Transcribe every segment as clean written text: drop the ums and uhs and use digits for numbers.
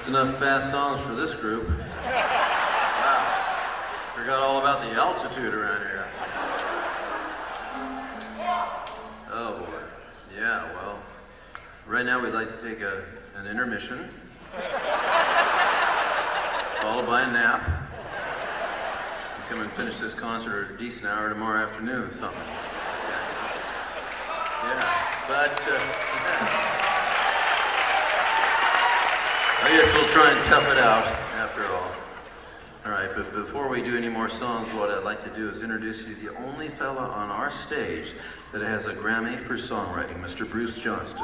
Enough fast songs for this group. Wow. Forgot all about the altitude around here. Oh boy. Yeah, well, right now we'd like to take an intermission, followed by a nap, and come and finish this concert at a decent hour tomorrow afternoon, something. Yeah, but I guess we'll try and tough it out after all. All right, but before we do any more songs, what I'd like to do is introduce you to the only fella on our stage that has a Grammy for songwriting, Mr. Bruce Johnston.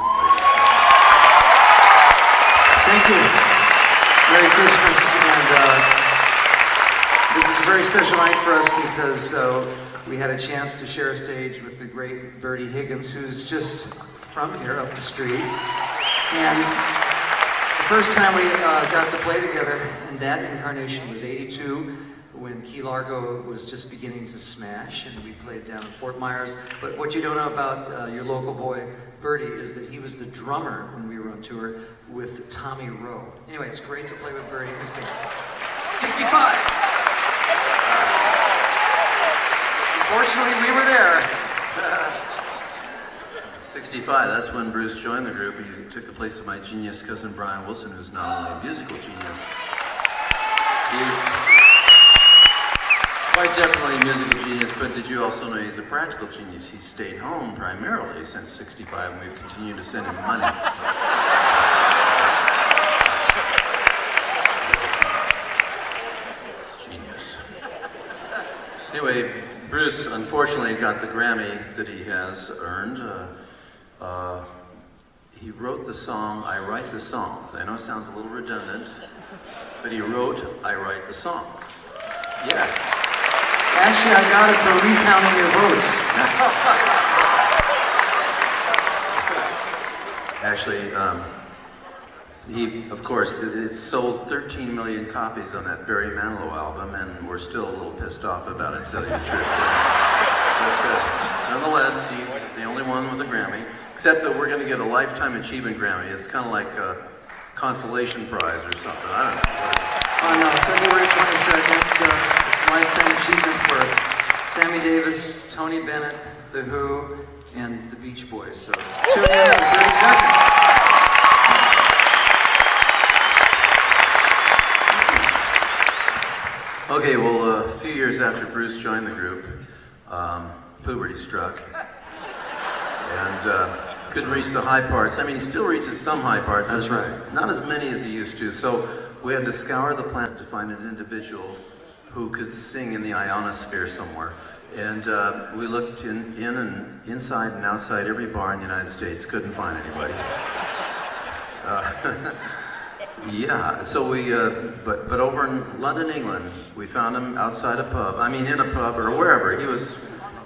Thank you. Merry Christmas, and this is a very special night for us because we had a chance to share a stage with the great Bertie Higgins, who's just from here up the street. And the first time we got to play together in that incarnation was '82, when Key Largo was just beginning to smash, and we played down in Fort Myers. But what you don't know about your local boy, Bertie, is that he was the drummer when we were on tour with Tommy Rowe. Anyway, it's great to play with Bertie and his band. 65! Unfortunately, we were there. 65, that's when Bruce joined the group. He took the place of my genius cousin Brian Wilson, who's not only a musical genius, he's quite definitely a musical genius, but did you also know he's a practical genius? He stayed home primarily since 65, and we've continued to send him money. Genius. Anyway, Bruce unfortunately got the Grammy that he has earned. He wrote the song, I Write the Songs. I know it sounds a little redundant, but he wrote, I Write the Songs. Yes. Actually, I got it for recounting your votes. Actually, he, of course, it sold 13 million copies on that Barry Manilow album, and we're still a little pissed off about it, to tell you the truth. But nonetheless, he was the only one with a Grammy, except that we're going to get a Lifetime Achievement Grammy. It's kind of like a consolation prize or something. I don't know what it is. On February 22nd, it's Lifetime Achievement for Sammy Davis, Tony Bennett, The Who, and the Beach Boys. So tune in in 30 seconds. Okay, well, a few years after Bruce joined the group, puberty struck, and couldn't reach the high parts. I mean, he still reaches some high parts. That's right. Not as many as he used to, so we had to scour the planet to find an individual who could sing in the ionosphere somewhere. And we looked in and inside and outside every bar in the United States, couldn't find anybody. Yeah, so we, but over in London, England, we found him outside a pub. I mean, in a pub or wherever. He was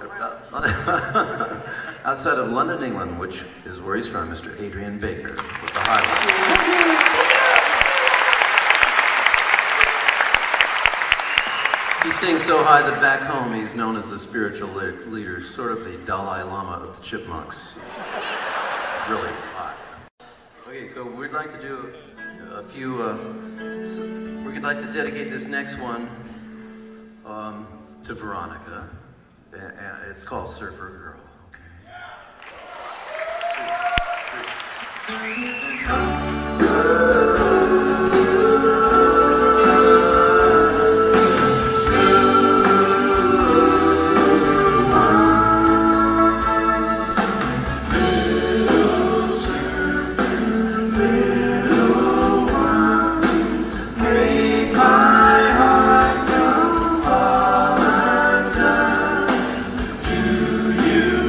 outside of London, England, which is where he's from, Mr. Adrian Baker with the highlights. He sings so high that back home he's known as the spiritual leader, sort of the Dalai Lama of the Chipmunks. Really high. Okay, so we'd like to do a few, we'd like to dedicate this next one to Veronica, and it's called Surfer Girl. Okay. You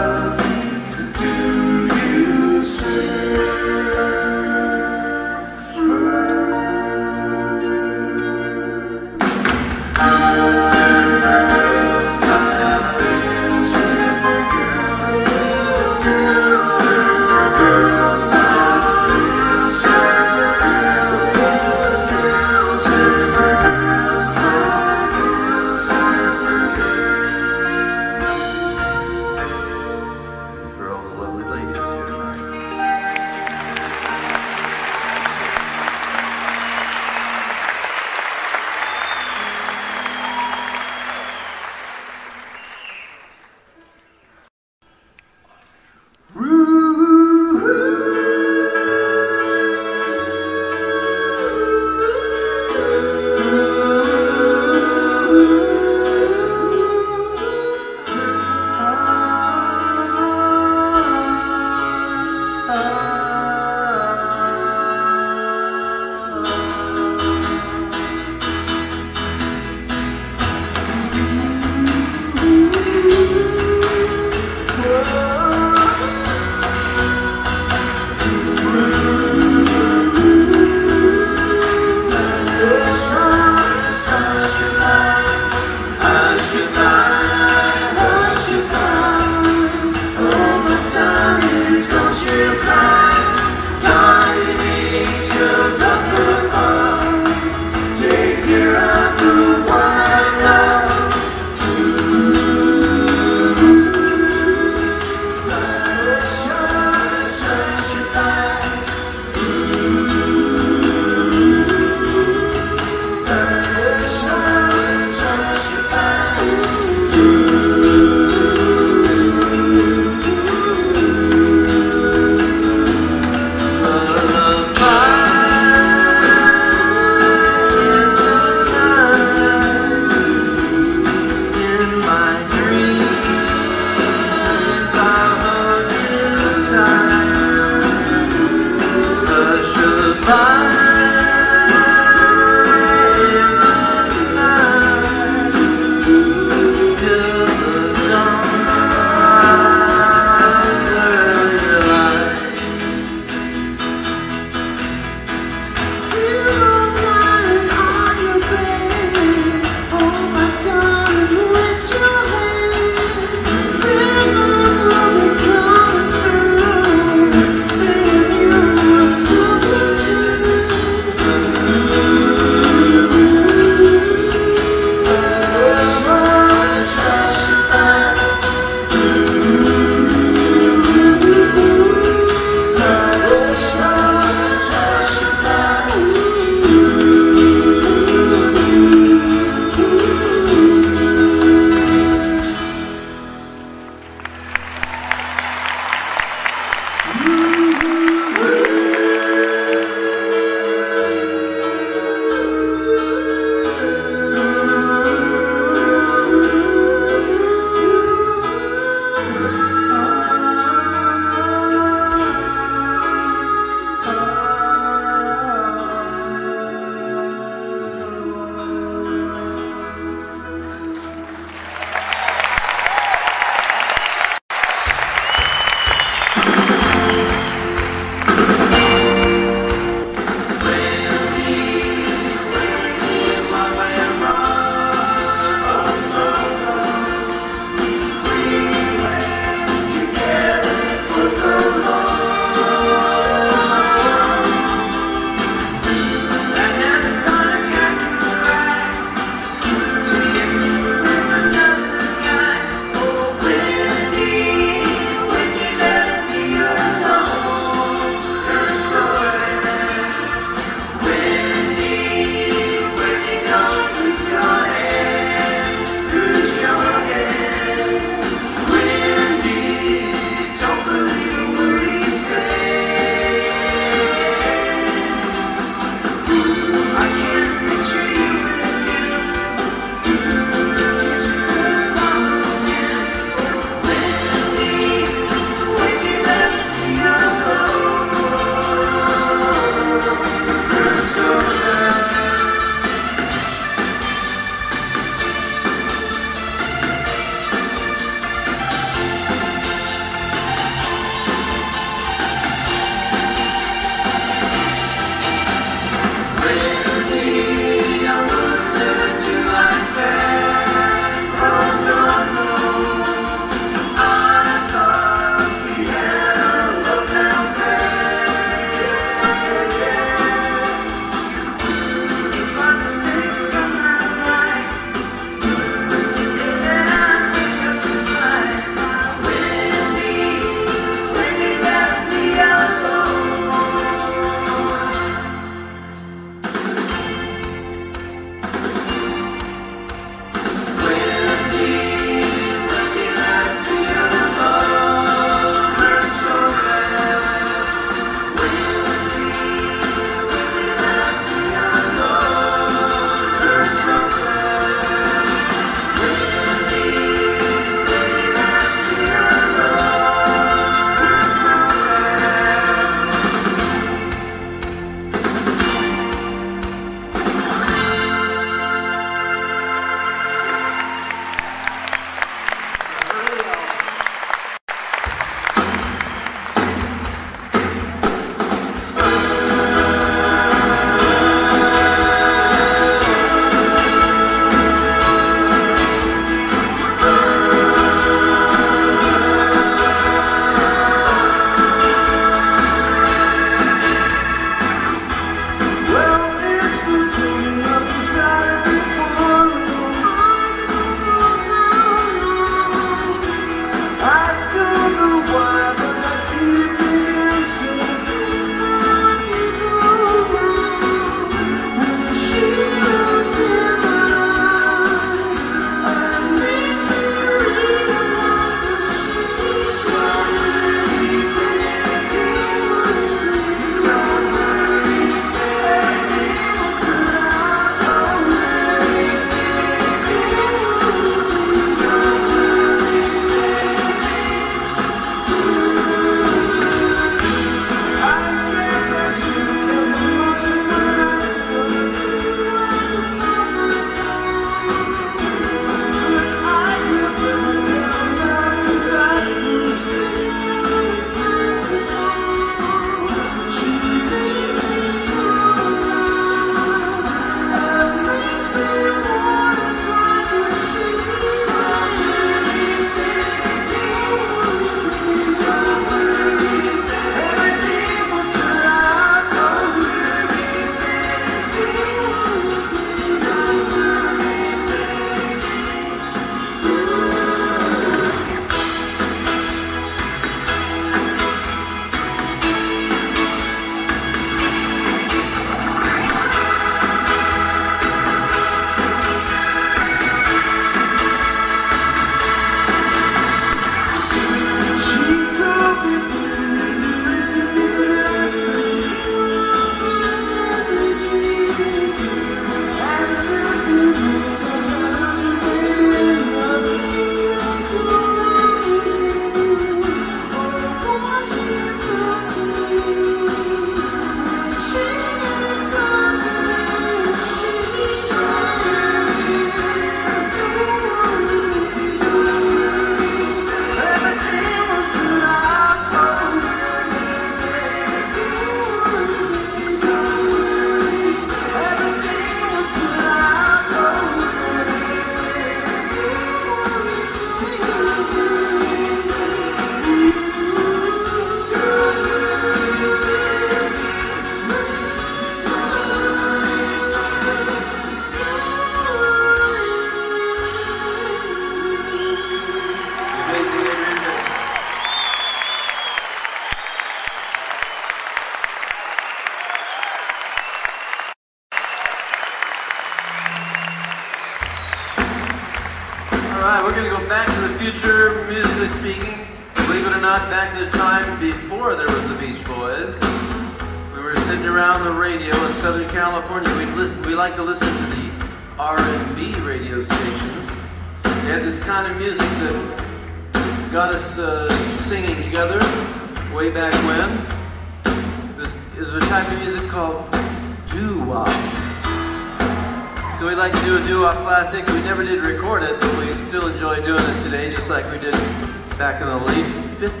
we're going to go back to the future, musically speaking. Believe it or not, back to the time before there was the Beach Boys. We were sitting around the radio in Southern California. We like to listen to the R&B radio stations. They had this kind of music that got us singing together way back when. This is a type of music called doo-wop. So we like to do a doo-wop classic. We never did record it, but we still enjoy doing it today, just like we did back in the late 50s.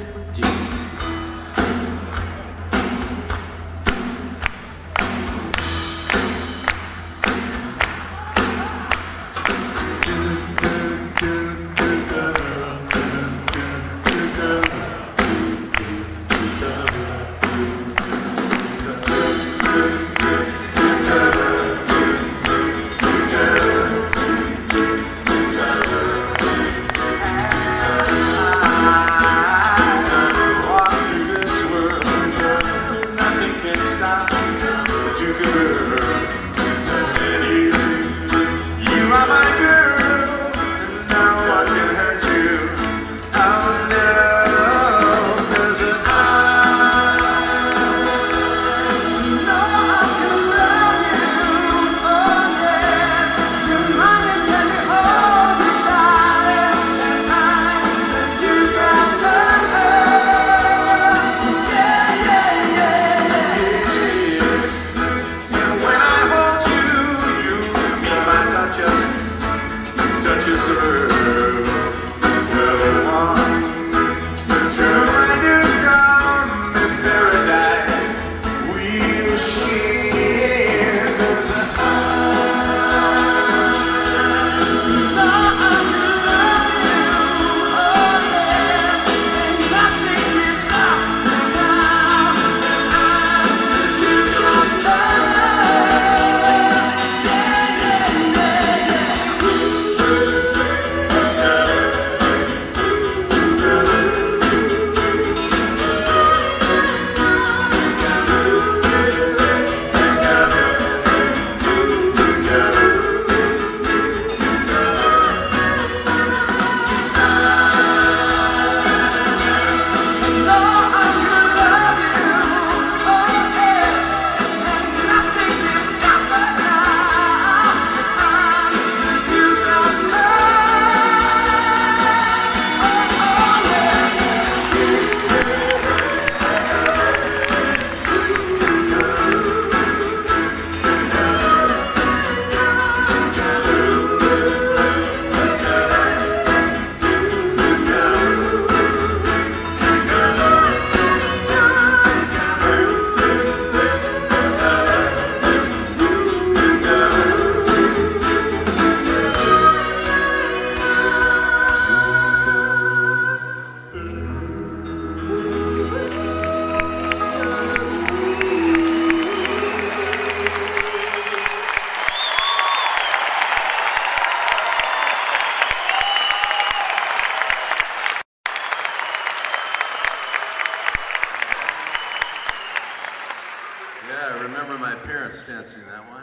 Dancing that one.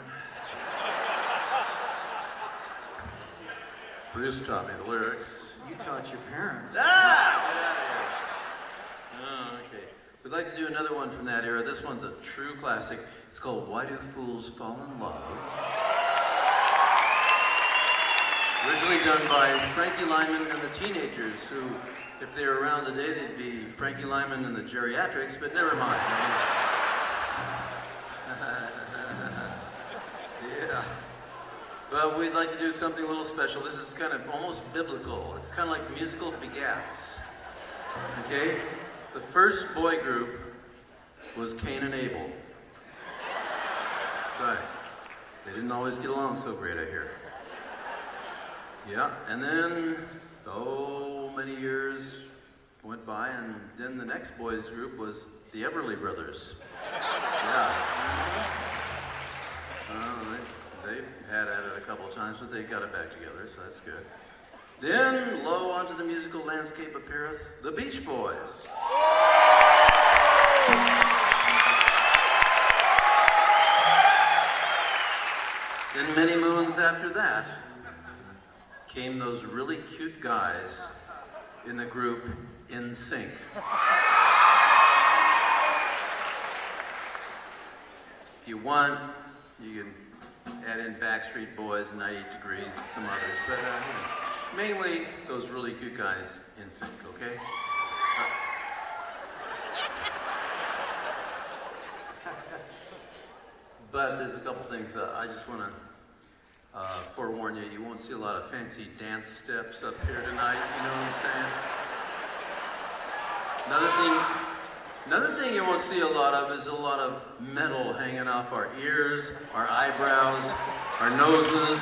Bruce taught me the lyrics. You taught your parents. Ah! Get out of here. Oh, okay. We'd like to do another one from that era. This one's a true classic. It's called Why Do Fools Fall in Love? Originally done by Frankie Lyman and the Teenagers, who, if they were around today, they'd be Frankie Lyman and the Geriatrics, but never mind. Yeah. But we'd like to do something a little special. This is kind of almost biblical. It's kind of like musical begats. Okay? The first boy group was Cain and Abel. That's right. They didn't always get along so great, I hear. Yeah, and then, many years went by, and then the next boys group was the Everly Brothers. Yeah. They had at it a couple of times, but they got it back together, so that's good. Then, lo onto the musical landscape appeareth the Beach Boys. Then many moons after that came those really cute guys in the group NSYNC. If you want, you can add in Backstreet Boys, 98 Degrees, and some others, but mainly those really cute guys NSYNC, okay? But there's a couple things I just want to forewarn you. You won't see a lot of fancy dance steps up here tonight, you know what I'm saying? Another thing you won't see a lot of is a lot of metal hanging off our ears, our eyebrows, our noses,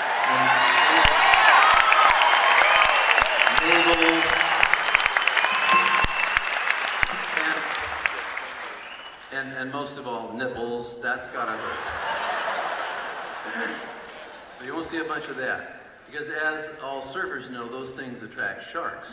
navels, and most of all, nipples. That's gotta hurt. So you won't see a bunch of that. Because as all surfers know, those things attract sharks.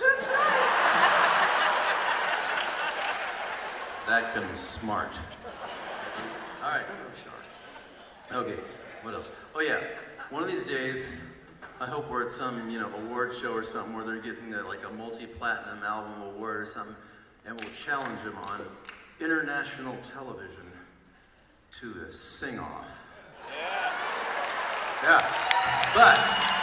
That comes smart. All right. Okay, what else? Oh yeah, one of these days, I hope we're at some, award show or something where they're getting like a multi-platinum album award or something, and we'll challenge them on international television to a sing-off. Yeah. But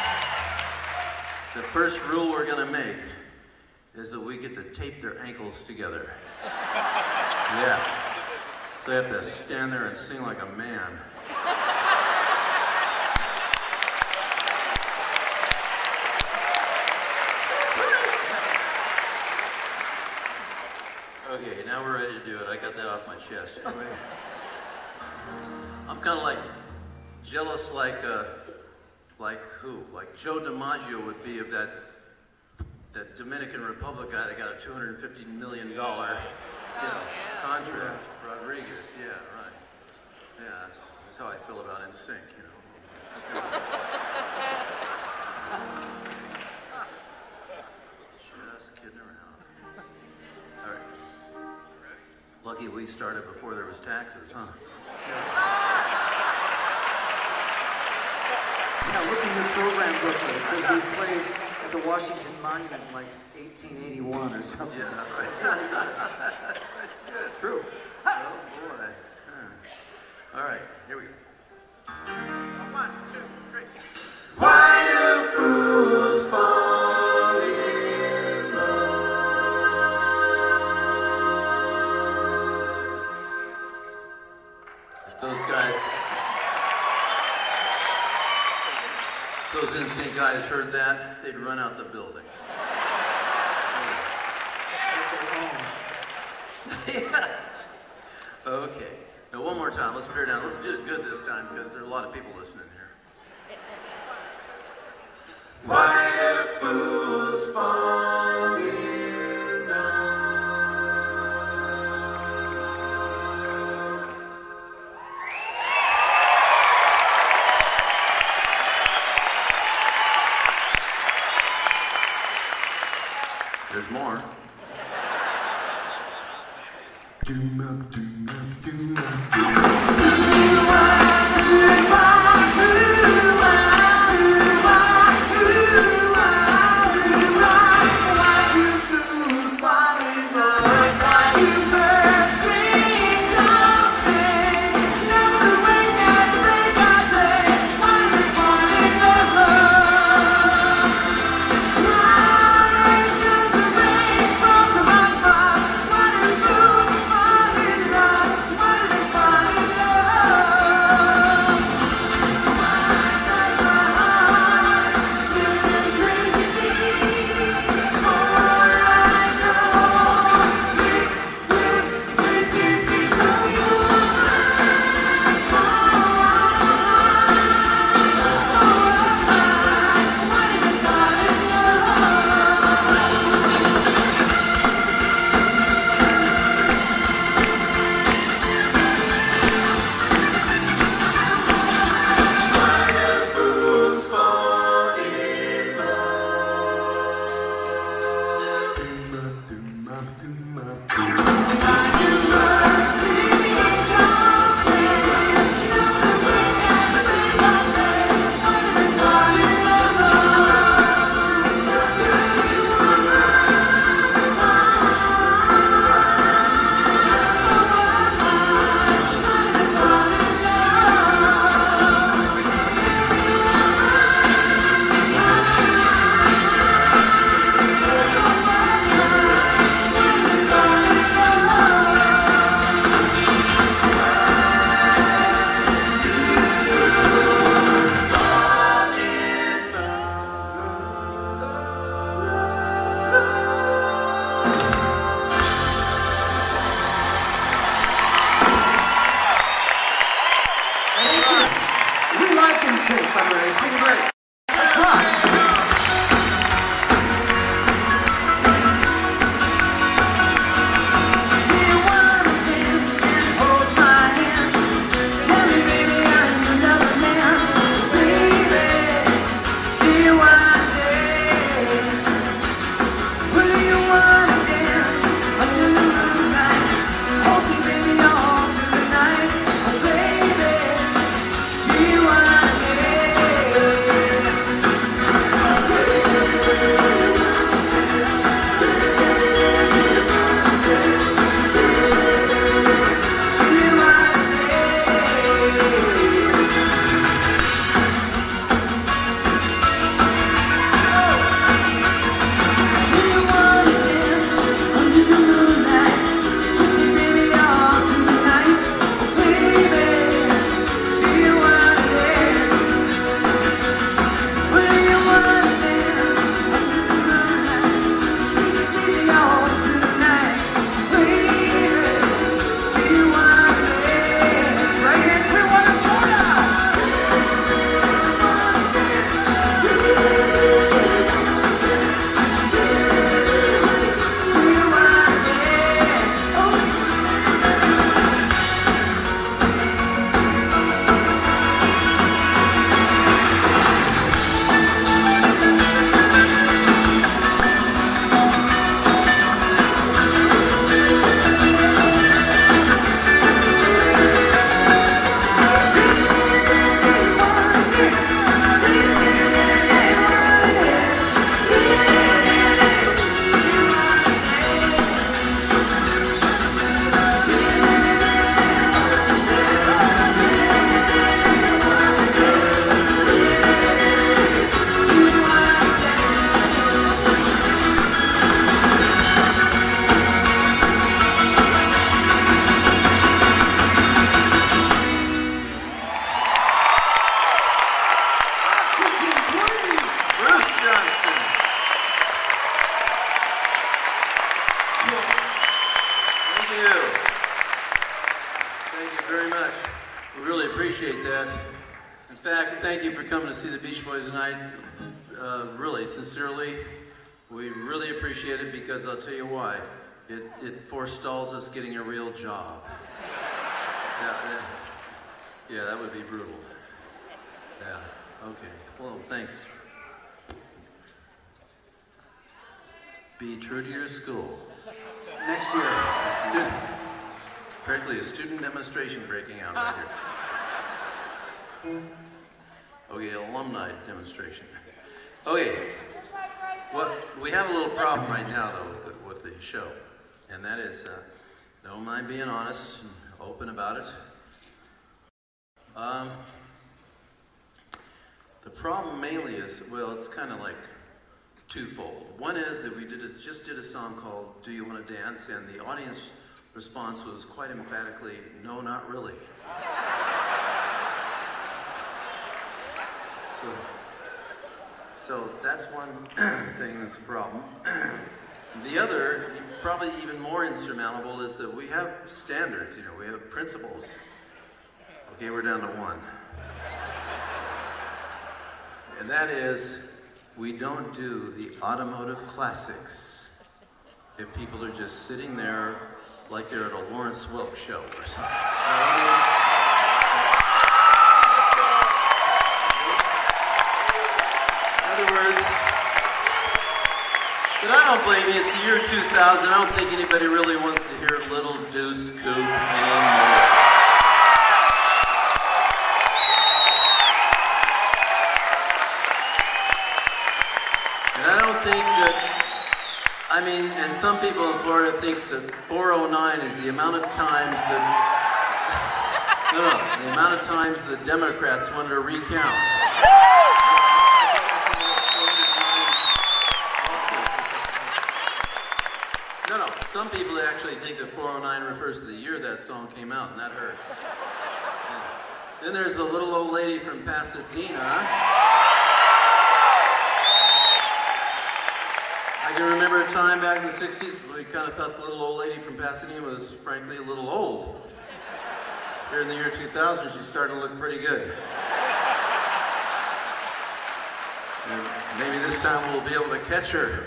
the first rule we're gonna make is that we get to tape their ankles together. Yeah. So they have to stand there and sing like a man. Okay, now we're ready to do it. I got that off my chest. Anyway, I'm kind of like jealous, like who? Like Joe DiMaggio would be of that Dominican Republic guy that got a $250 million contract. Rodriguez, yeah, right. Yeah, that's how I feel about NSYNC, Just kidding around. All right. Lucky we started before there was taxes, huh? Yeah, look in your program booklet. It says we played at the Washington Monument in like 1881 or something. Yeah, that's right. That's good. True. Oh boy. All right, here we go. 1, 2, 3. Why do fools fall in love? If those NSYNC guys heard that, they'd run out the building. Yeah. Okay. Now one more time. Let's put it down. Let's do it good this time because there are a lot of people listening here. Why do fools fall in love? There's more. Why Really appreciate that. In fact, thank you for coming to see the Beach Boys tonight. Really, sincerely, we really appreciate it because I'll tell you why. It forestalls us getting a real job. Yeah, that would be brutal. Yeah, okay. Well, thanks. Be true to your school. Next year. Apparently a student demonstration breaking out right here. Okay, alumni demonstration. Okay, well, we have a little problem right now though with the show, and that is, don't mind being honest and open about it. The problem mainly is, well, it's kind of like twofold. One is that we just did a song called Do You Want to Dance, and the audience response was quite emphatically, no, not really. So that's one thing that's a problem. The other, probably even more insurmountable, is that we have standards, you know, we have principles. Okay, we're down to one. And that is, we don't do the automotive classics if people are just sitting there like they're at a Lawrence Welk show or something. In other words, but I don't blame you, it's the year 2000, I don't think anybody really wants to hear Little Deuce Coupe anymore. And I don't think that, I mean, and some people in Florida think that 409 is the amount of times that, the amount of times the Democrats wanted to recount. No, some people actually think that 409 refers to the year that song came out, and that hurts. Then there's a little old lady from Pasadena. I can remember a time back in the 60s, we kind of thought the little old lady from Pasadena was, frankly, a little old. Here in the year 2000, she's starting to look pretty good. And maybe this time we'll be able to catch her.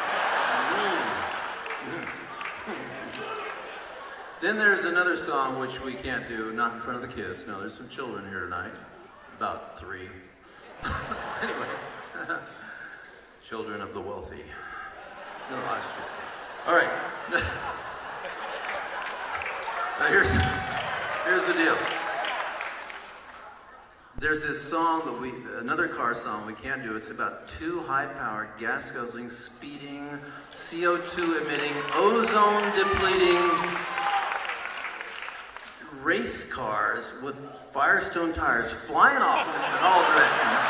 Then there's another song which we can't do, not in front of the kids. No, there's some children here tonight, about 3. Anyway, children of the wealthy. No, I was just kidding. All right. Now here's the deal. There's this song that another car song we can't do. It's about 2 high-powered, gas-guzzling, speeding, CO2-emitting, ozone-depleting race cars with Firestone tires flying off in all directions.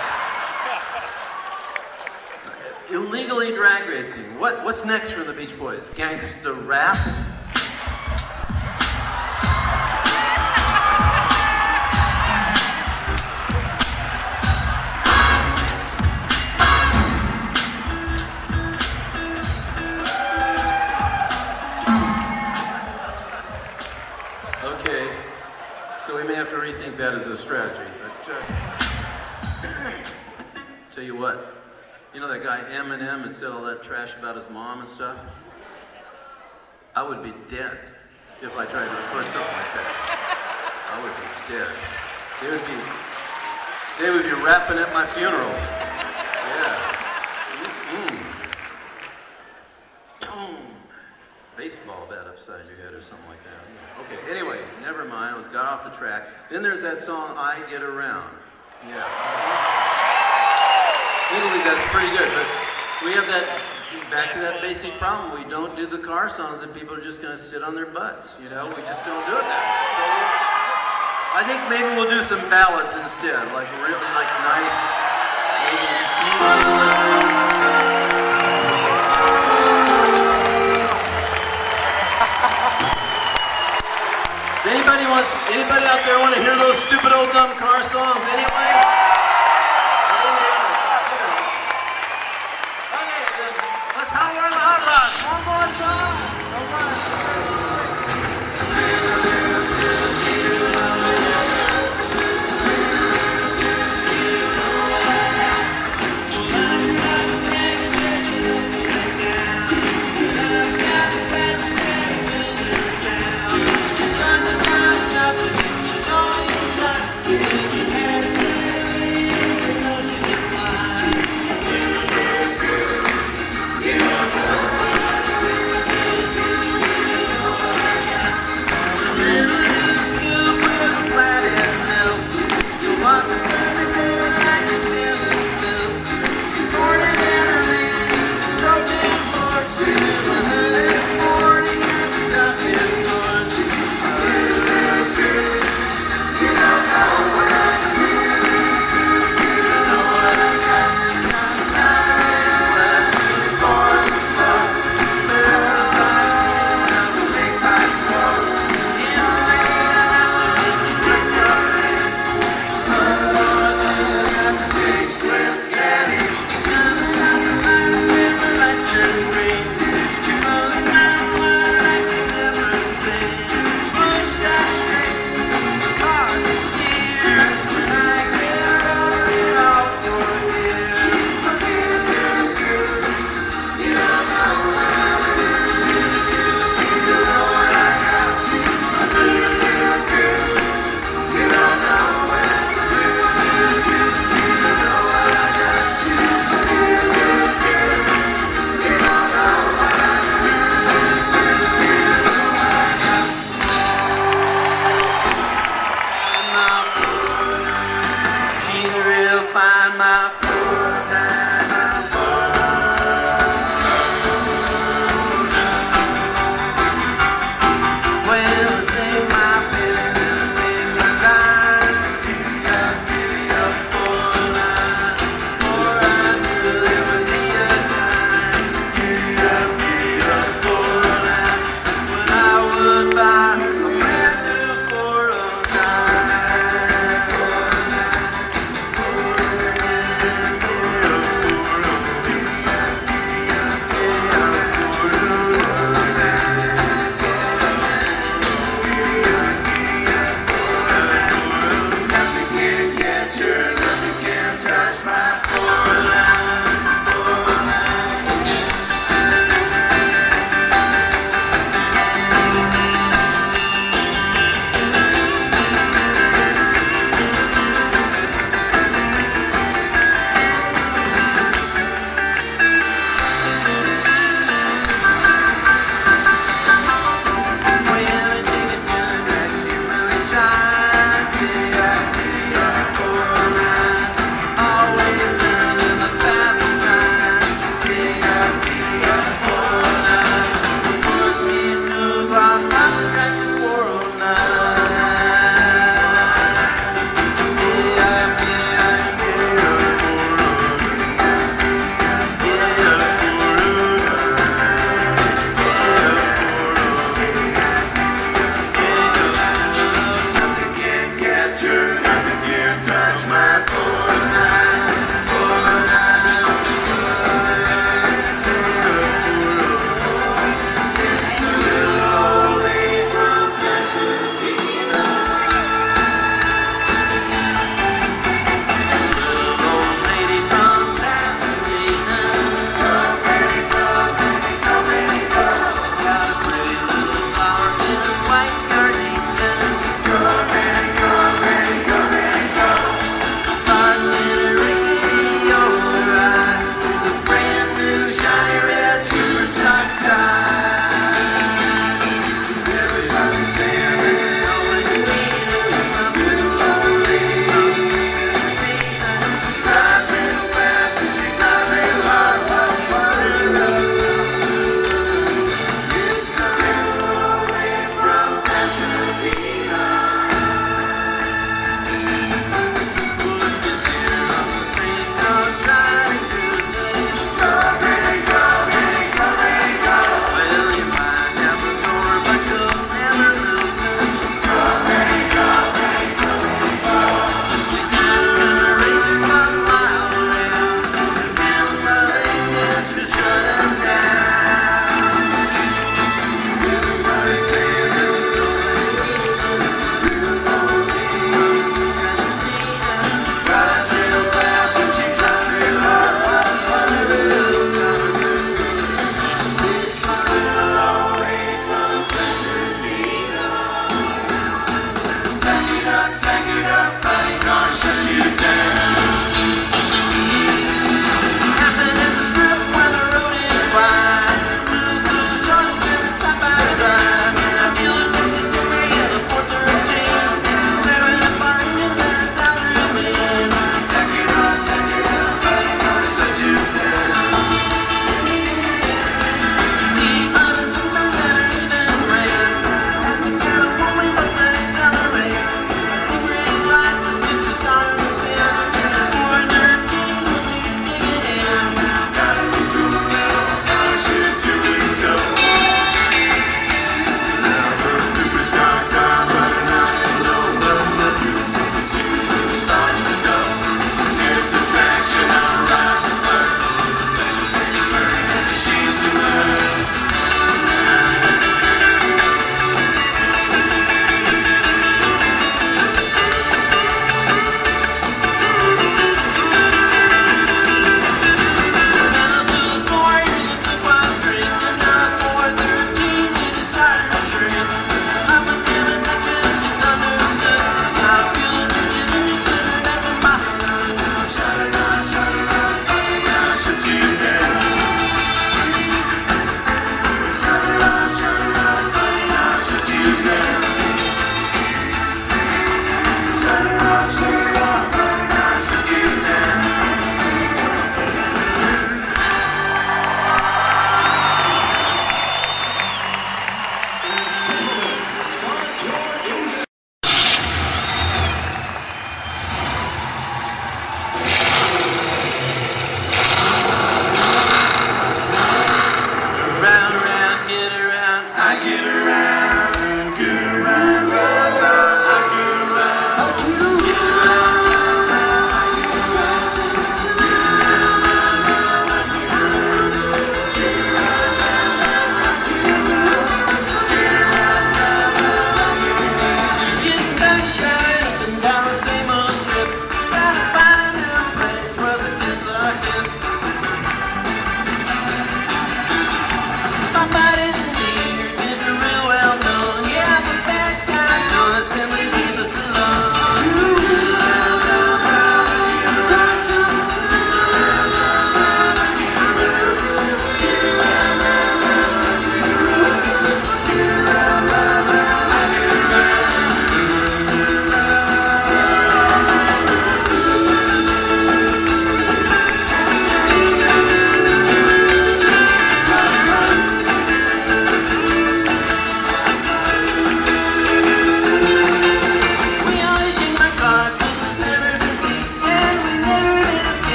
Illegally drag racing. What's next for the Beach Boys? Gangsta rap? Okay, so we may have to rethink that as a strategy, but tell you what. You know that guy Eminem and said all that trash about his mom and stuff? I would be dead if I tried to record something like that. I would be dead. They would be rapping at my funeral. Yeah. Baseball bat upside your head or something like that. Okay, anyway, never mind. I got off the track. Then there's that song, I Get Around. Yeah. Italy, that's pretty good, but we have that, back to that basic problem. We don't do the car songs that people are just going to sit on their butts, you know? We just don't do it that way. So I think maybe we'll do some ballads instead, like really like nice, maybe easy to listen. Anybody out there want to hear those stupid old dumb car songs anyway?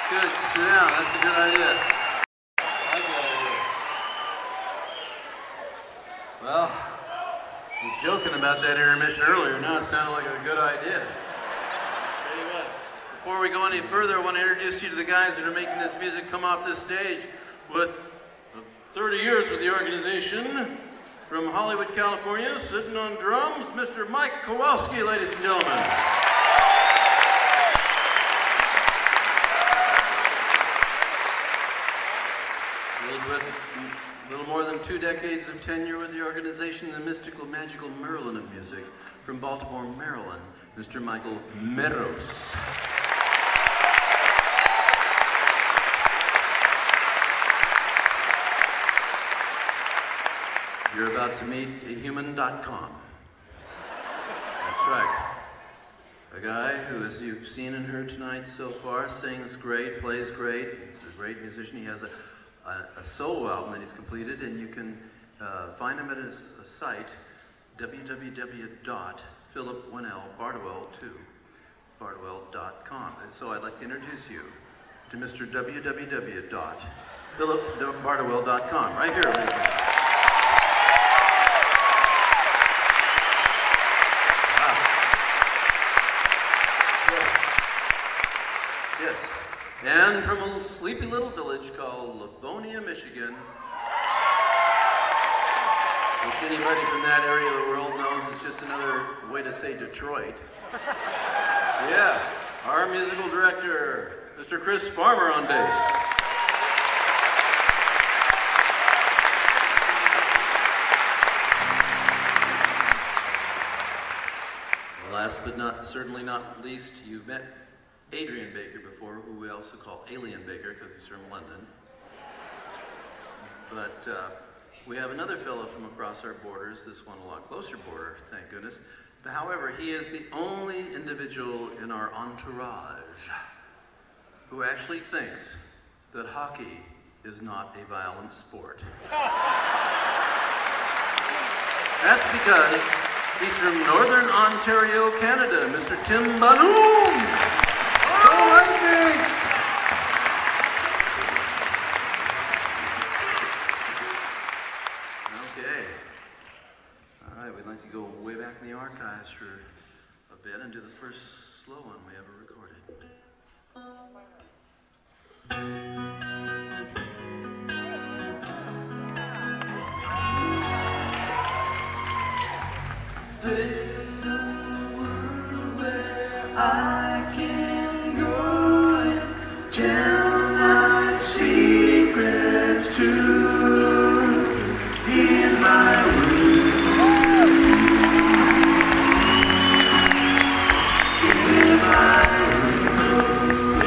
Good. Sit down. That's a good idea. I like that idea. Well, I was joking about that intermission earlier. Now it sounded like a good idea. Tell you what, before we go any further, I want to introduce you to the guys that are making this music come off this stage with 30 years with the organization. From Hollywood, California, sitting on drums, Mr. Mike Kowalski, ladies and gentlemen. With a little more than 2 decades of tenure with the organization, the mystical, magical Merlin of music, from Baltimore, Maryland, Mr. Michael Meros. You're about to meet ahuman.com. That's right. A guy who, as you've seen and heard tonight so far, sings great, plays great. He's a great musician. He has a solo album that he's completed, and you can find him at his site, www.philipwinellbardwell2bardwell.com. And so I'd like to introduce you to Mr. www.philipbardwell.com. Right here, ladies and gentlemen. Yes. And from a little sleepy little village called Livonia, Michigan, which anybody from that area of the world knows is just another way to say Detroit. Yeah, our musical director, Mr. Chris Farmer on bass. Last but certainly not least, you've met Adrian Baker before, who we also call Alien Baker because he's from London. But we have another fellow from across our borders, this one a lot closer border, thank goodness. But however, he is the only individual in our entourage who actually thinks that hockey is not a violent sport. That's because he's from Northern Ontario, Canada, Mr. Tim Balloon. Okay. All right, we'd like to go way back in the archives for a bit and do the first slow one we ever recorded. There's a world where I can go and tell my secrets to in my room. In my room.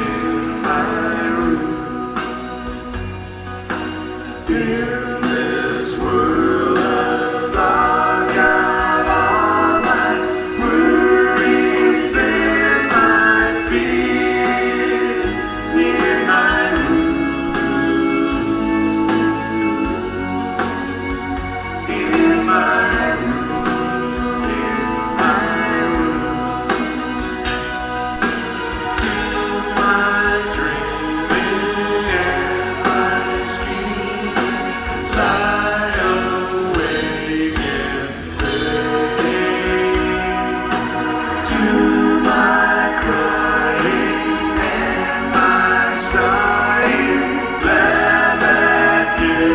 In this world of dark, got all my worries and my fears in my room. In my room. In my room. Do my dreaming and my scheming lie awake and praying. To my crying and my sighing, glad that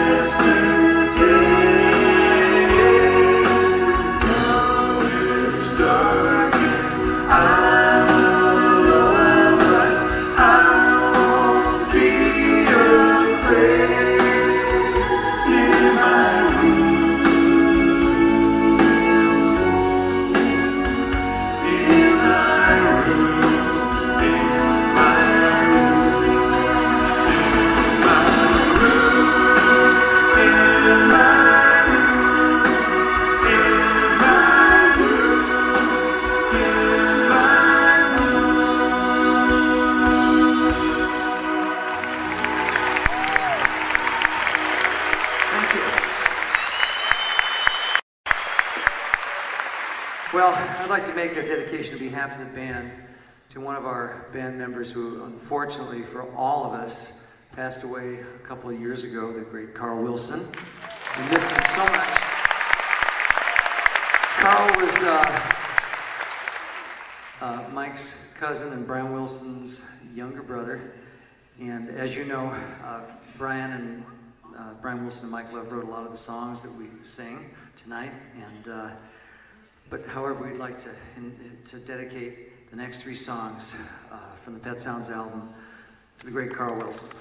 yesterday. Now it's dark and I'm alone, but I won't be afraid. In my room. In my room. In my room. In my room. In my room. In my room. Thank you. Well, I'd like to make a dedication on behalf of the band to one of our band members who, unfortunately for all of us, passed away a couple of years ago, the great Carl Wilson. We miss him so much. Carl was Mike's cousin and Brian Wilson's younger brother. And as you know, Brian Wilson and Mike Love wrote a lot of the songs that we sing tonight. And but however, we'd like to dedicate the next 3 songs from the Pet Sounds album to the great Carl Wilson.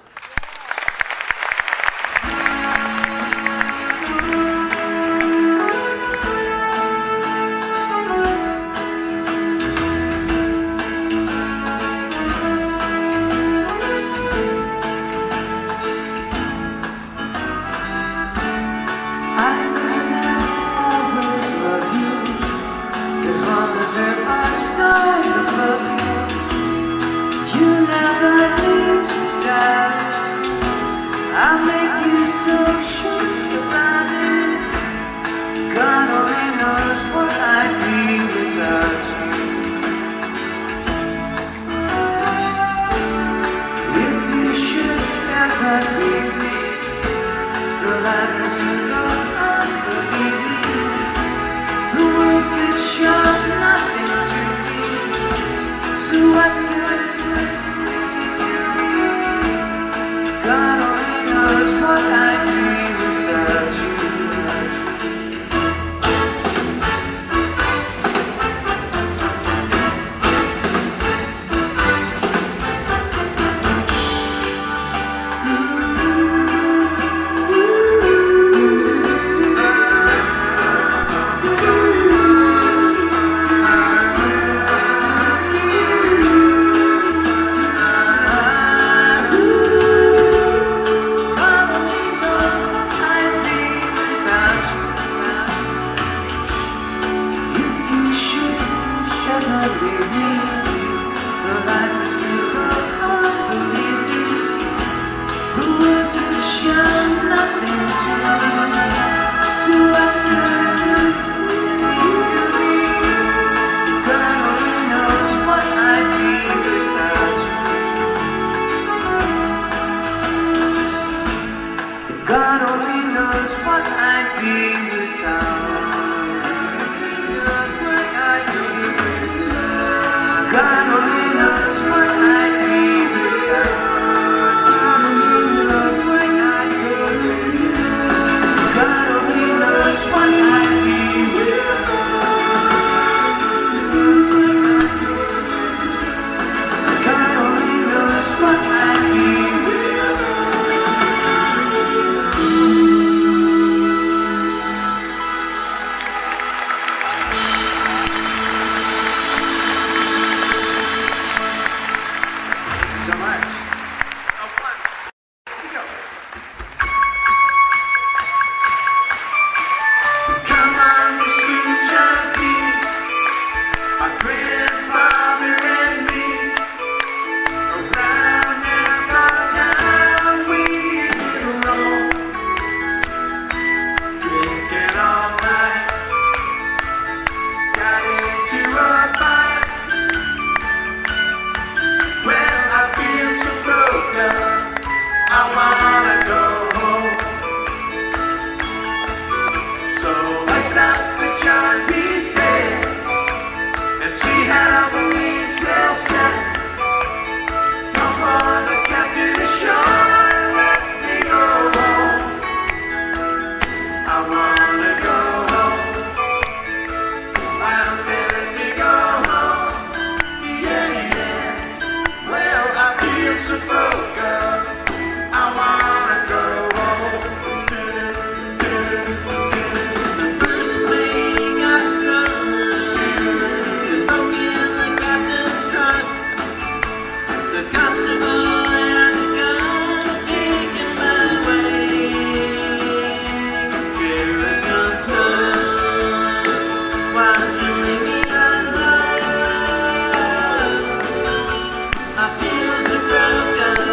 I feel so broken.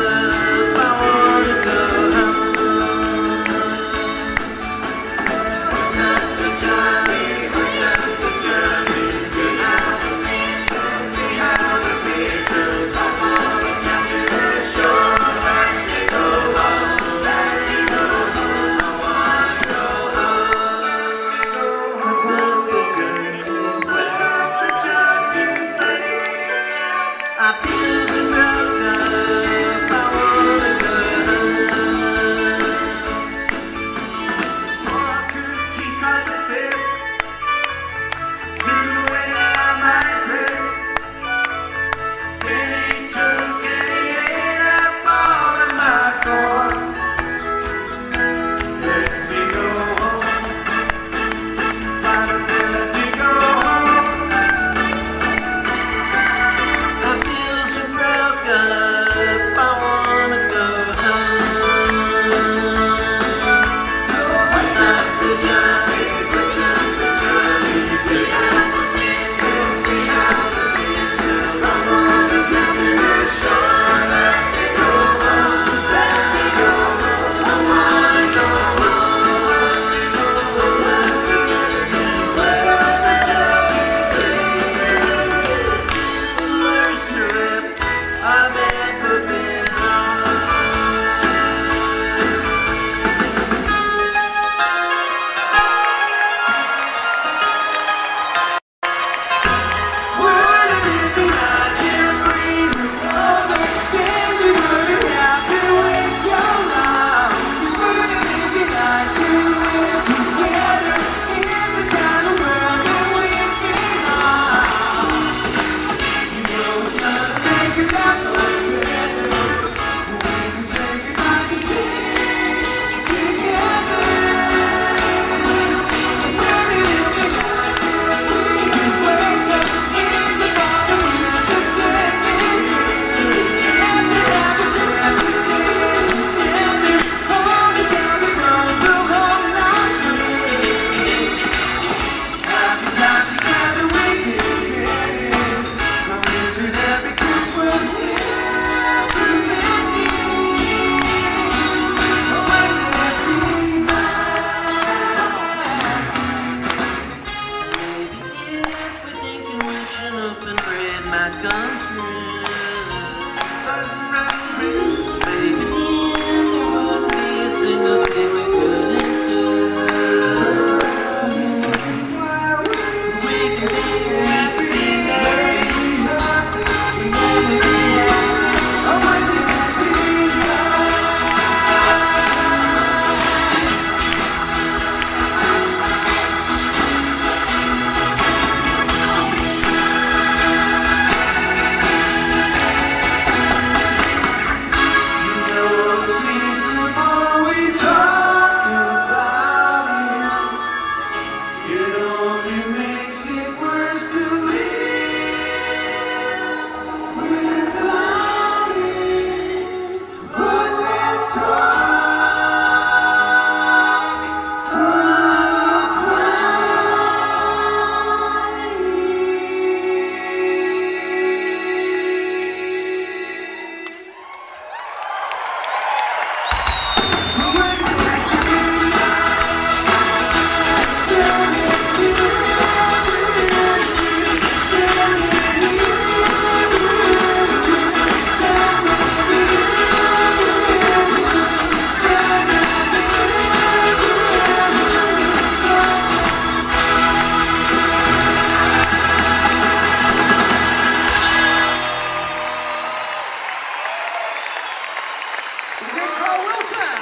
The great Carl Wilson.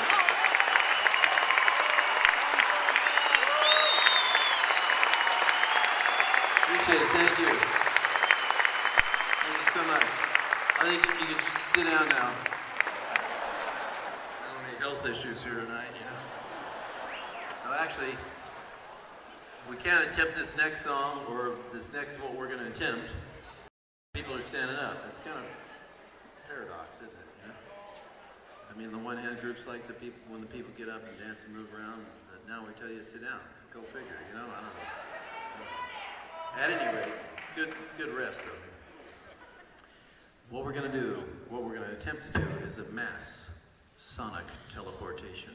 Appreciate it. Thank you. Thank you so much. I think you can sit down now. I don't have any health issues here tonight, you know. No, actually, we can't attempt this next song or this next what we're going to attempt. People are standing up. It's kind of paradox, isn't it? You know? I mean, on the one hand, groups like the people when the people get up and dance and move around. Now we tell you to sit down. Go figure. You know, I don't know. At any rate, it's good rest though. What we're going to do, what we're going to attempt to do, is a mass sonic teleportation.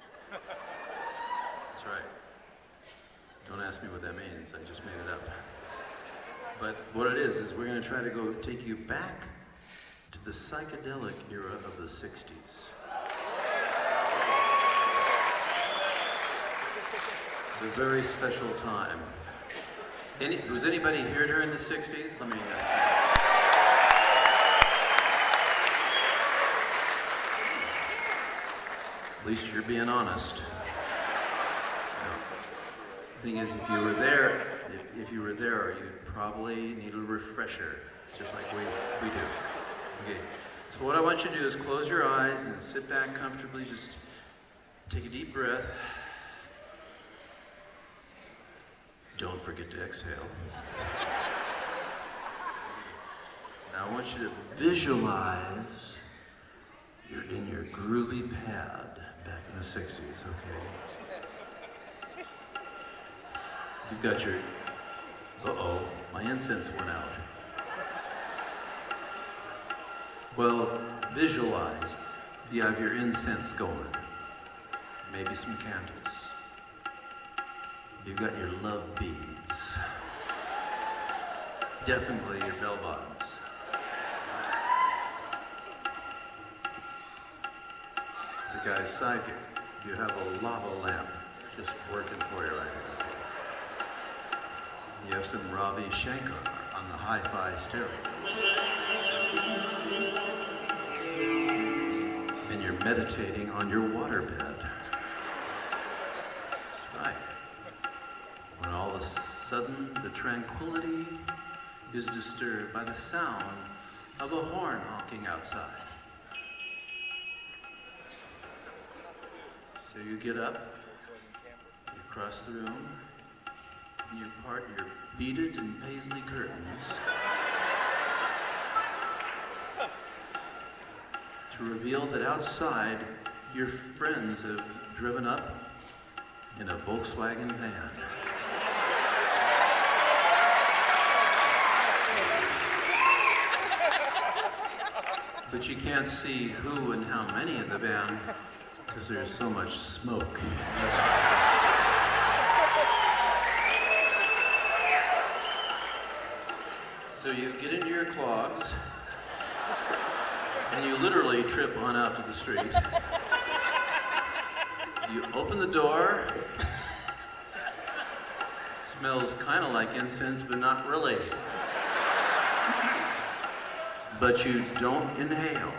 That's right. Don't ask me what that means. I just made it up. But what it is we're going to try to go take you back to the psychedelic era of the 60s. A very special time. Was anybody here during the 60s? Let me ask you. At least you're being honest. The thing is, if you were there, you'd probably need a refresher. It's just like we do. Okay. So what I want you to do is close your eyes and sit back comfortably. Just take a deep breath. Don't forget to exhale. Now I want you to visualize you're in your groovy pad back in the 60s, okay? You've got your, my incense went out. Well, visualize you have your incense going, maybe some candles. You've got your love beads. Definitely your bell bottoms. The guy's psychic. You have a lava lamp just working for you right now. You have some Ravi Shankar on the hi-fi stereo. And you're meditating on your waterbed. That's right. When all of a sudden the tranquility is disturbed by the sound of a horn honking outside. So you get up, you cross the room, and you part your beaded and paisley curtains to reveal that outside your friends have driven up in a Volkswagen van. But you can't see who and how many in the van because there's so much smoke. So you get into your clogs and you literally trip on out to the street. You open the door. Smells kind of like incense, but not really. But you don't inhale.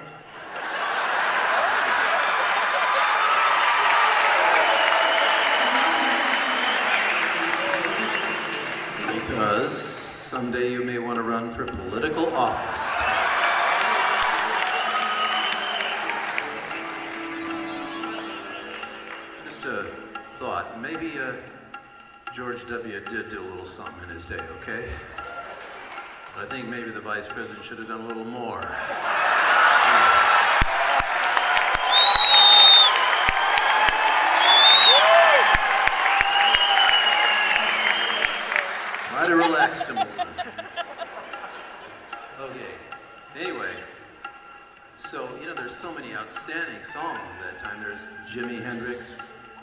Because someday you may want to run for political office. Just a thought. Maybe George W. did do a little something in his day, okay? But I think maybe the vice president should have done a little more. Might have relaxed him. Okay. Anyway, so, you know, there's so many outstanding songs that time. There's Jimi Hendrix.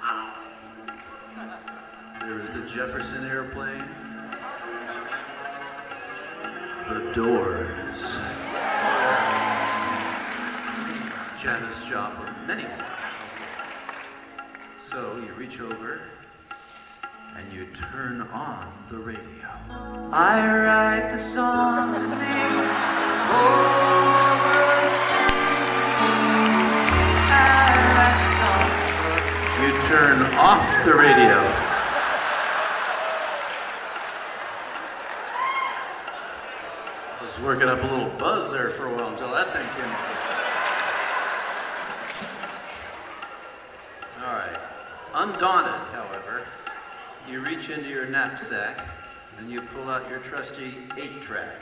There was the Jefferson Airplane. The Doors. Janis Joplin. Many more. So you reach over and you turn on the radio. I write the songs and make over the sea. the radio. I was working up a little buzz there for a while until that thing came up. All right. Undaunted, however, you reach into your knapsack and you pull out your trusty 8-track.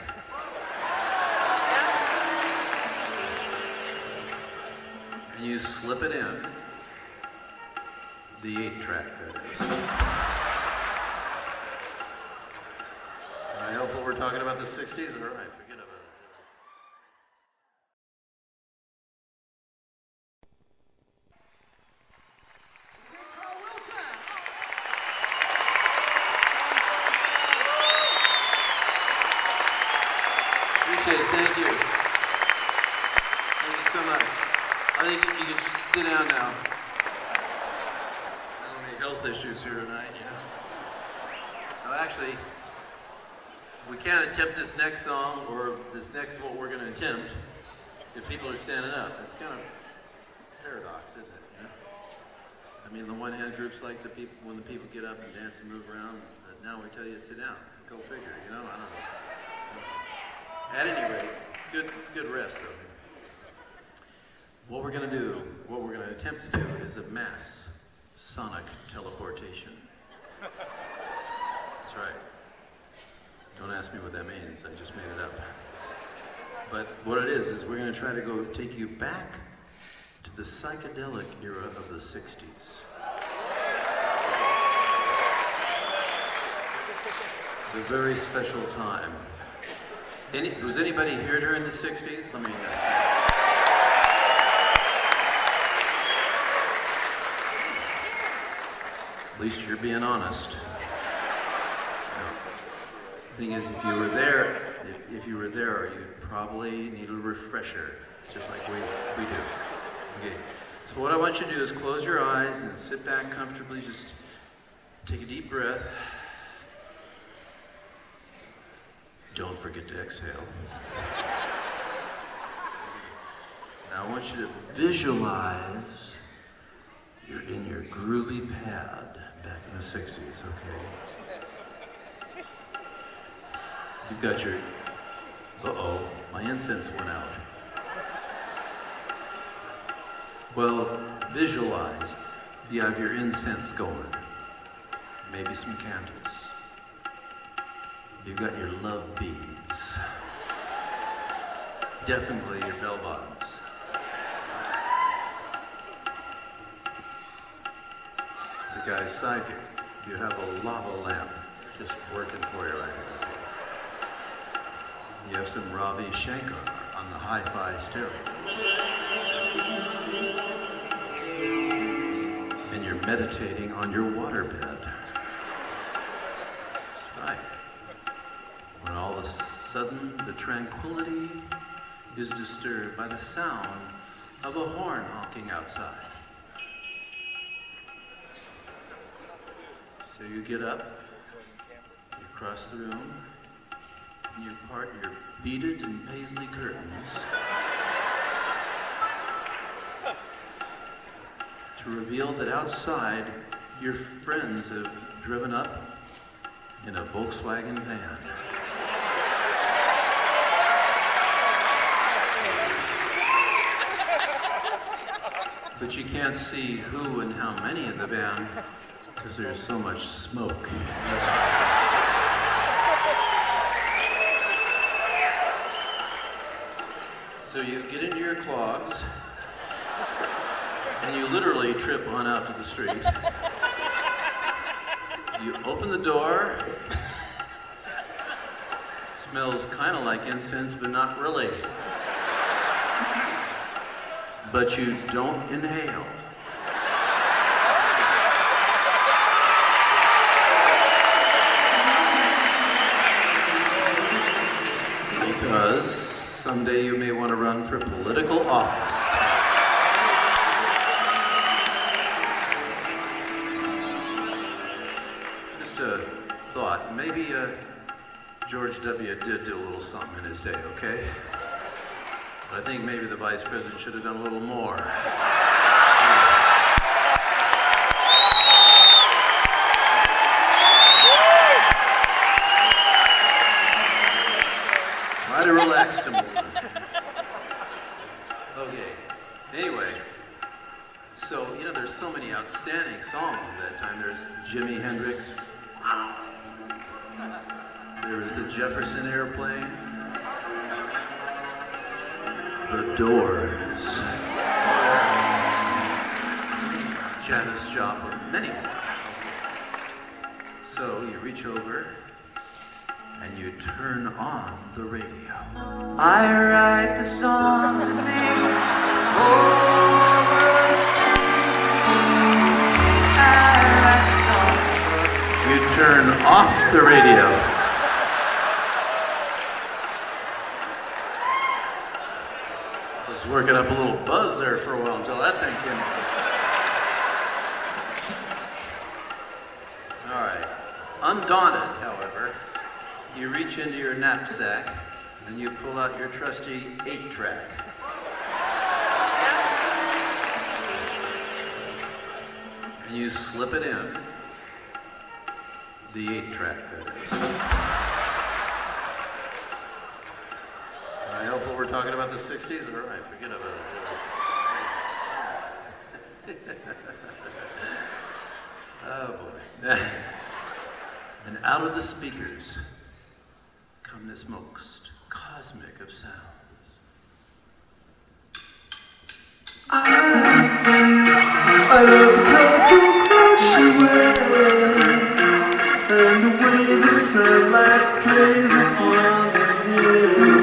And you slip it in. The 8-track, that is. I hope what we're talking about the 60s, all right, forget about it. Appreciate it, thank you. Thank you so much. I think you can sit down now. Health issues here tonight, you know. No, actually, we can't attempt this next song or this next what we're going to attempt if people are standing up. It's kind of paradox, isn't it? You know? I mean, the one hand groups like the people when the people get up and dance and move around. Now we tell you to sit down. Go figure, you know. I don't know. At any rate, it's good rest though. What we're going to do, what we're going to attempt to do, is a mass sonic teleportation. That's right. Don't ask me what that means, I just made it up. But what it is we're going to try to go take you back to the psychedelic era of the 60s. The very special time. Was anybody here during the 60s? Let me ask you. At least you're being honest. The thing is, if you were there, you'd probably need a refresher. It's just like we do. Okay. So what I want you to do is close your eyes and sit back comfortably. Just take a deep breath. Don't forget to exhale. Now I want you to visualize you're in your groovy pad back in the 60s, okay? You've got your, uh-oh, my incense went out. Well, visualize you have your incense going, maybe some candles. You've got your love beads, definitely your bell bottoms. The guy's psychic. You have a lava lamp just working for you right here. You have some Ravi Shankar on the hi-fi stereo. And you're meditating on your waterbed. That's right. When all of a sudden the tranquility is disturbed by the sound of a horn honking outside. So you get up, you cross the room, and you part your beaded and paisley curtains to reveal that outside your friends have driven up in a Volkswagen van. But you can't see who and how many in the van because there's so much smoke. So you get into your clogs and you literally trip on out to the street. You open the door. Smells kind of like incense, but not really. But you don't inhale. Because someday you may want to run for political office. Just a thought. Maybe George W. did do a little something in his day, okay? But I think maybe the vice president should have done a little more. Anyway, so, you know, there's so many outstanding songs at that time. There's Jimi Hendrix. There was the Jefferson Airplane. The Doors. Janis Joplin. Many more. So you reach over and you turn on the radio. I write the songs and make over I write the songs. You turn off the radio. I was working up a little buzz there for a while until that thing came up. All right. Undaunted, however, you reach into your knapsack and you pull out your trusty 8-track. And you slip it in. The 8-track, that is. I hope what we're talking about the 60s? All right, forget about it. Oh boy. And out of the speakers come this most cosmic of sounds. I love the colorful clothes she wears and the way the sunlight plays upon her hair.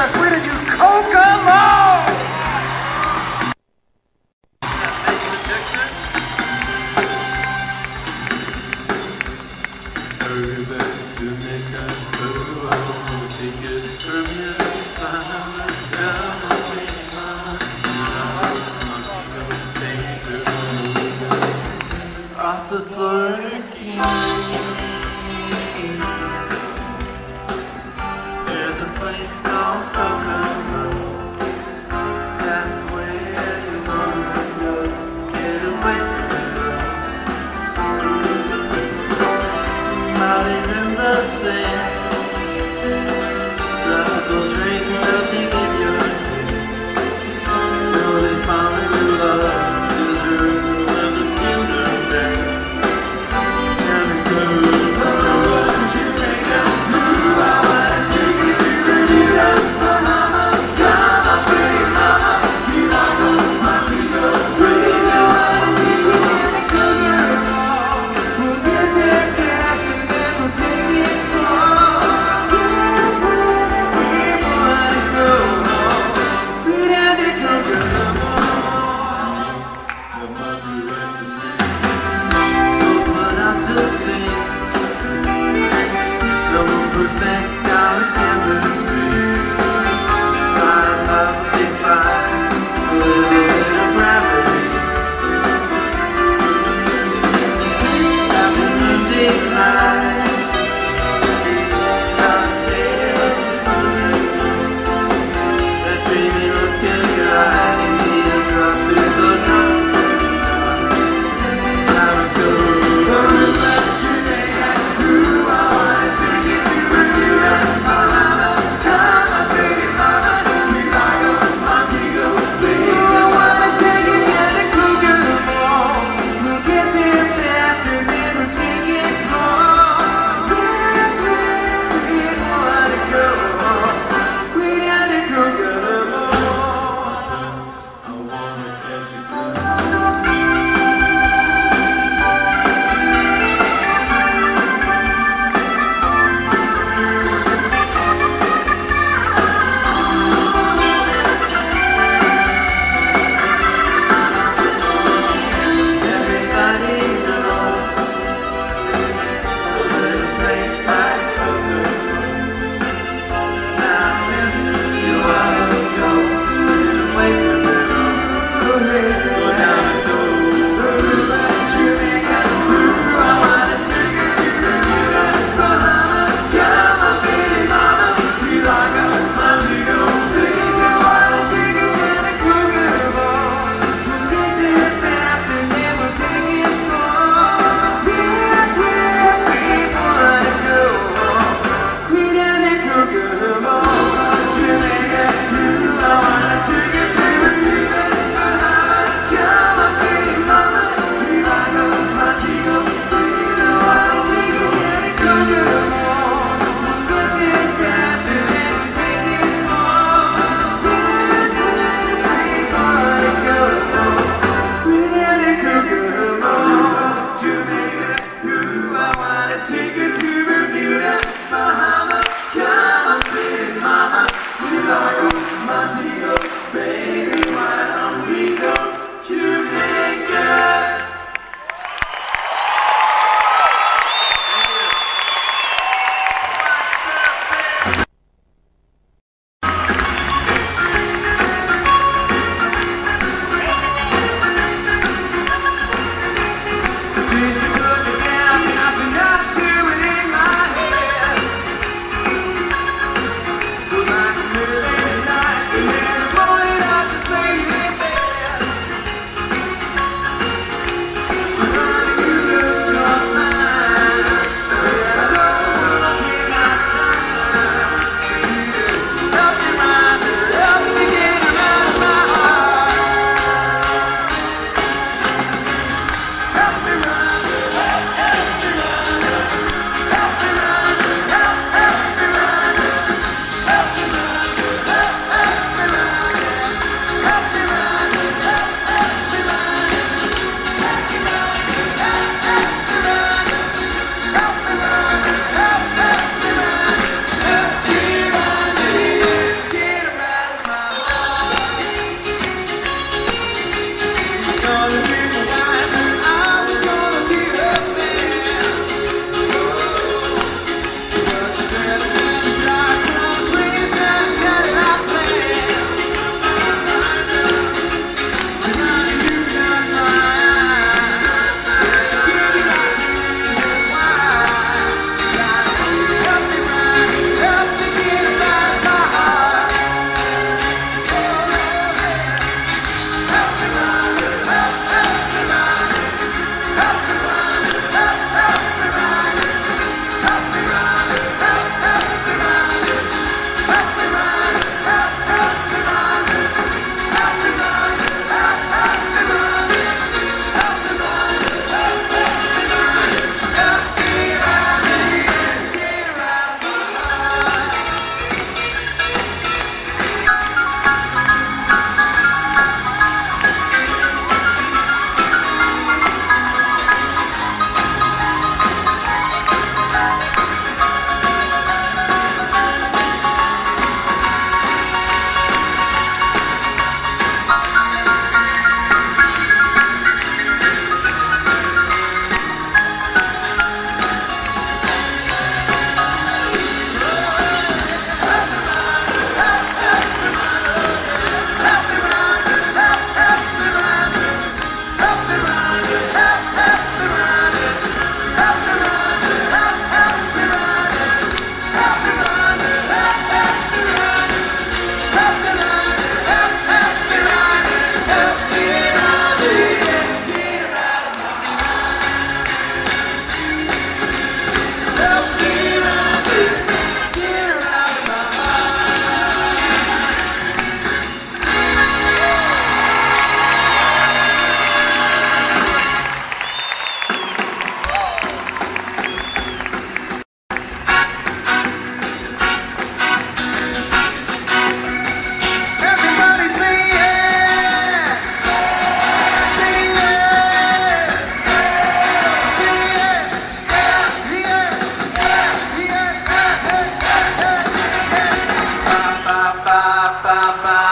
us. We're gonna do Kokomo! Mason Dixon. Hurry back to Jamaica, I wanna take it from you. Off the Florida Keys. There's a place called Kokomo.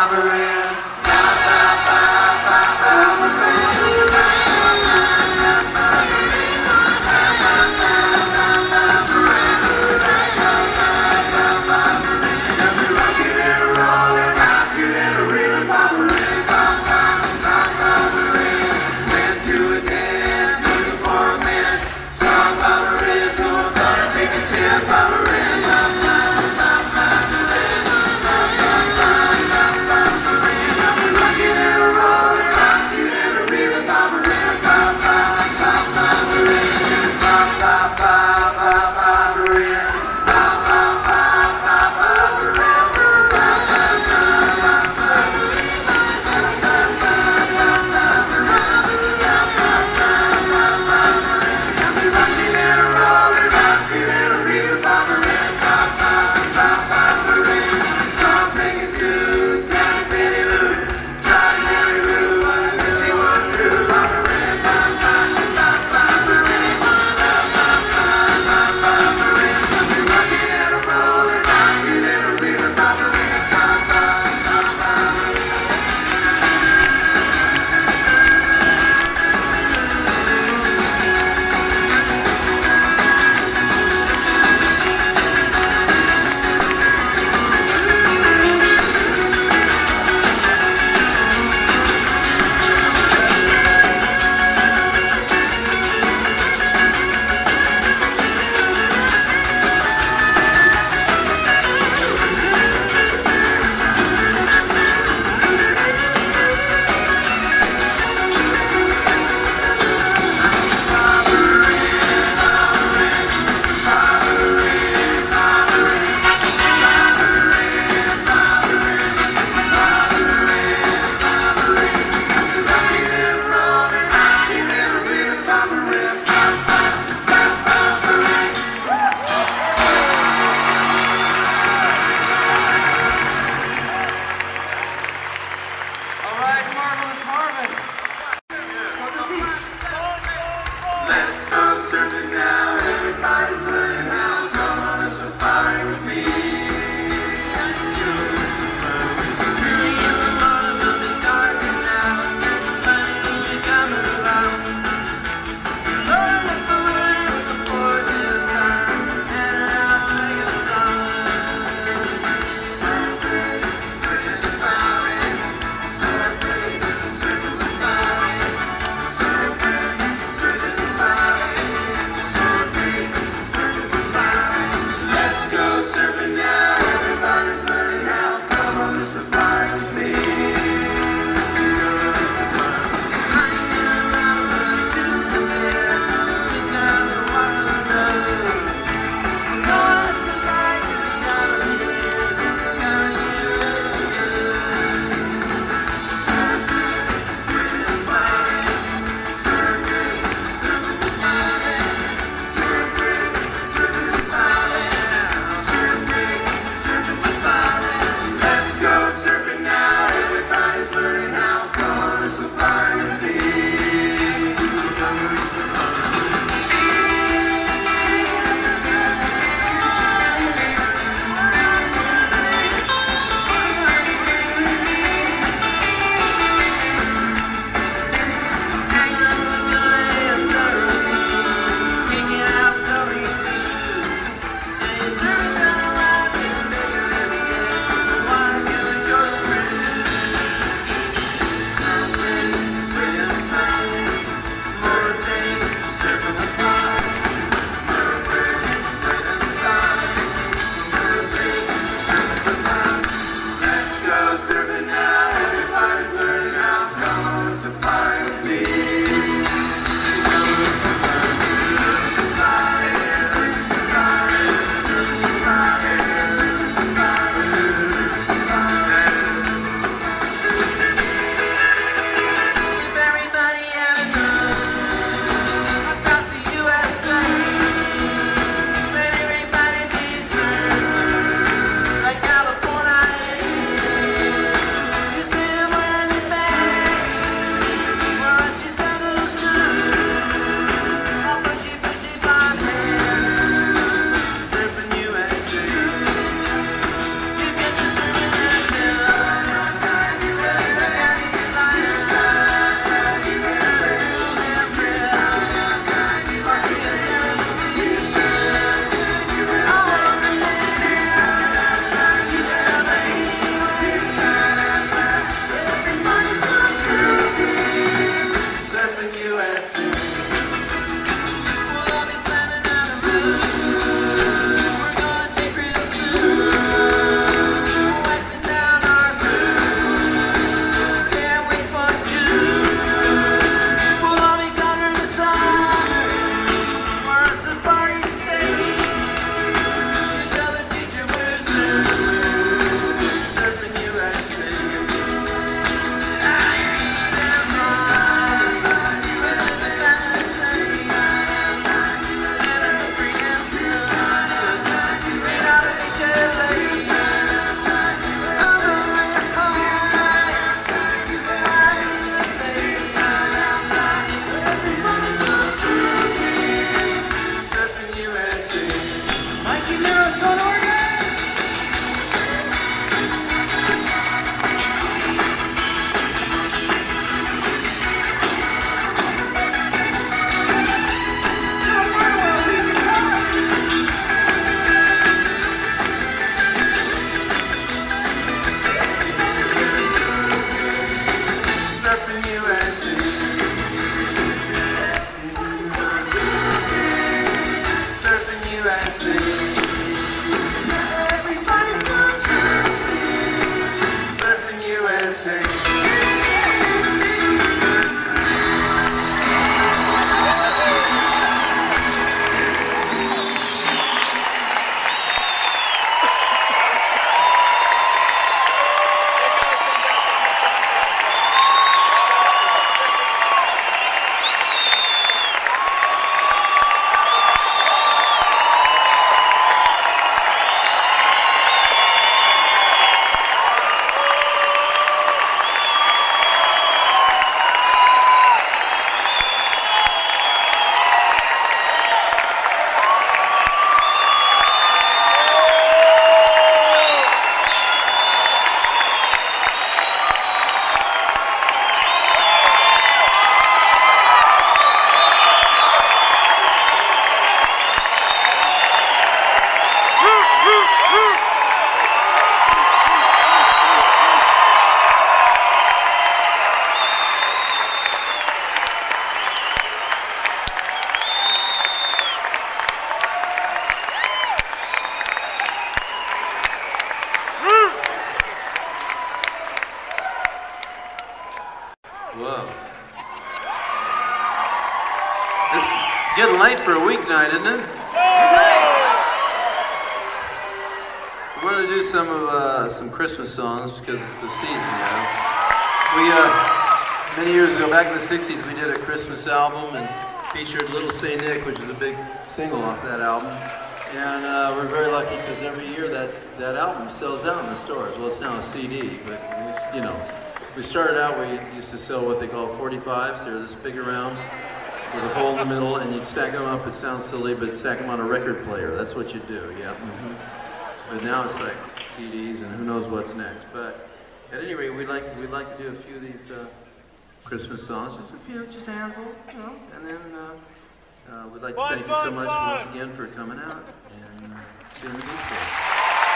Let's go surfing now. sing. Whoa. It's getting late for a weeknight, isn't it? We wanted to do some Christmas songs because it's the season, you know. We, many years ago, back in the 60s, we did a Christmas album and featured Little Saint Nick, which is a big single off that album. And we're very lucky because every year that album sells out in the stores. Well, it's now a CD, but you know. We started out, we used to sell what they call 45s. They're this big around with a hole in the middle, and you'd stack them up. It sounds silly, but stack them on a record player. That's what you do, yeah. But now it's like CDs, and who knows what's next. But at any rate, we'd like to do a few of these Christmas songs, just a handful, you know. And then we'd like to thank you so much once again for coming out and doing the good thing.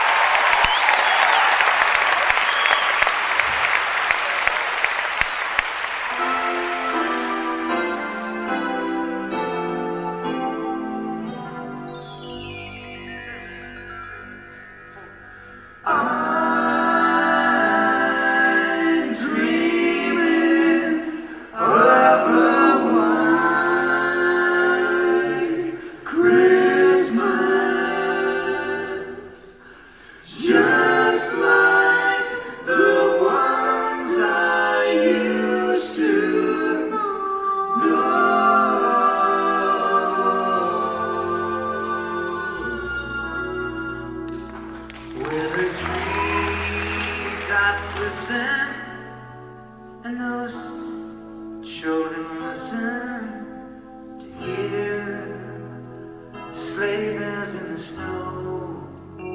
Listen, and those children listen to hear sleigh bells in the snow.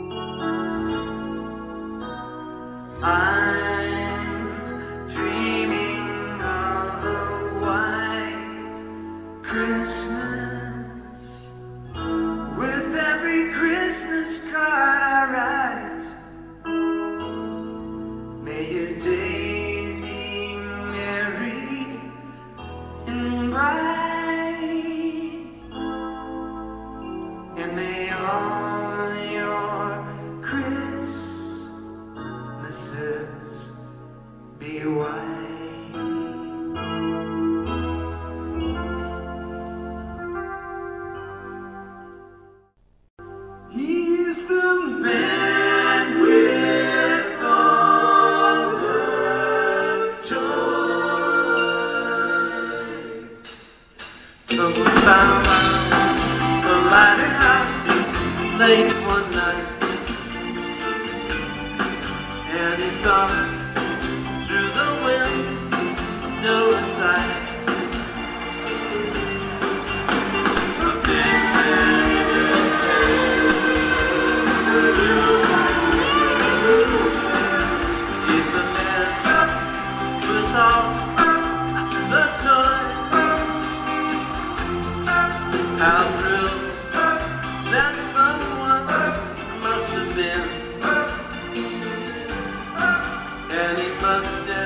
I'm dreaming of a white Christmas with every Christmas card I write. May your days be merry and bright, and may all your Christmases be white. He's the man with all the toys. Someone found the lighthouse late one night, and he saw through the window a sight. A big man in his tail, he's the man with all the toys. How thrilled that someone must have been, and he must have